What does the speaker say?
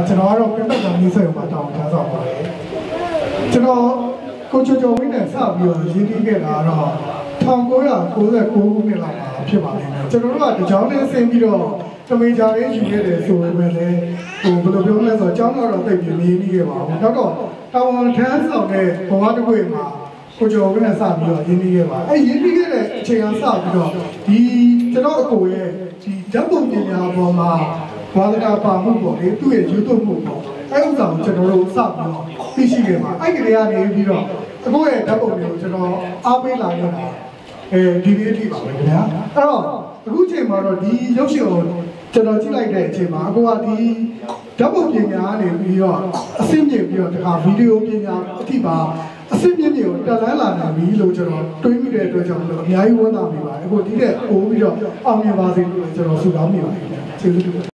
ကျွန်တော်ကတော့ပြန်ပြန်နေဆက်မှာတောင်းထားဆောင်ပါတယ်ကျွန်တော်ကိုချိုဝင်းနဲ့စပြီးတော့ရင်းနှီးခဲ့တာတော့1999ခုနှစ်လောက်မှာဖြစ်ပါလိမ့်မယ်ကျွန်တော်တို့ကတကြောင်နဲ့ဆင်းပြီးတော့တမင်ကြလေးယူခဲ့တယ်ဆိုပေမဲ့လည်းဘယ်လိုပြောလဲဆိုတော့ကျောင်းတော့တိတ်ပြီးနေနေခဲ့ပါဘူးနောက်တော့တာဝန်ထမ်းဆောင်တဲ့ဘဝတစ်ခုမှာကိုချိုဝင်းနဲ့စပြီးတော့ရင်းနှီးခဲ့ပါရင်းနှီးခဲ့တဲ့အချိန်ကစပြီးတော့ဒီကျွန်တော်အကိုရဲ့ဒီဓာတ်ပုံပညာပေါ်မှာဘာသာတာပါမှုပေါ့လေသူ့ရဲ့ယူသွမှုပေါ့ဥစ္စာကိုကျွန်တော်တို့စပြီးတော့သိရှိခဲ့ပါကလေးကနေပြီးတော့အခုရဲ့ဓာတ်ပုံတွေကိုကျွန်တော်အားပေးလာခဲ့တာဒီနေ့အထိပါပဲခင်ဗျာအဲ့တော့အခုချိန်မှာတော့ဒီရုပ်ရှင်ကိုကျွန်တော်ကြည့်လိုက်တဲ့အချိန်မှာအခုကဒီဓာတ်ပုံပညာကနေပြီးတော့အဆင့်မြင့်ပြီးတော့တခါဗီဒီယိုပညာအထိပါအဆင့်မြင့်တွေကိုတက်လှမ်းလာနိုင်ပြီလို့ကျွန်တော်တွေးမိတဲ့အတွက်ကြောင့်လို့အများကြီးဝမ်းသာမိပါတယ်အခုဒီတဲ့ပို့ပြီးတော့အောင်မြင်ပါစေလို့ကျွန်တော်ဆုတောင်းမိပါတယ်ကျေးဇူးတင်